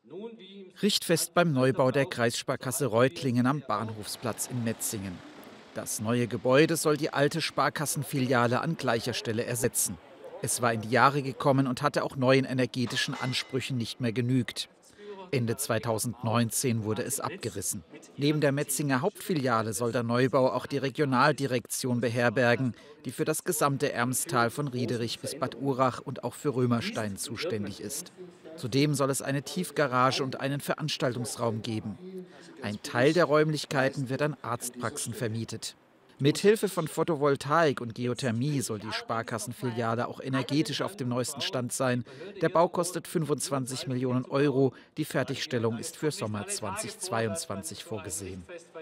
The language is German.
Richtfest beim Neubau der Kreissparkasse Reutlingen am Bahnhofsplatz in Metzingen. Das neue Gebäude soll die alte Sparkassenfiliale an gleicher Stelle ersetzen. Es war in die Jahre gekommen und hatte auch neuen energetischen Ansprüchen nicht mehr genügt. Ende 2019 wurde es abgerissen. Neben der Metzinger Hauptfiliale soll der Neubau auch die Regionaldirektion beherbergen, die für das gesamte Ermstal von Riederich bis Bad Urach und auch für Römerstein zuständig ist. Zudem soll es eine Tiefgarage und einen Veranstaltungsraum geben. Ein Teil der Räumlichkeiten wird an Arztpraxen vermietet. Mit Hilfe von Photovoltaik und Geothermie soll die Sparkassenfiliale auch energetisch auf dem neuesten Stand sein. Der Bau kostet 25 Millionen Euro. Die Fertigstellung ist für Sommer 2022 vorgesehen.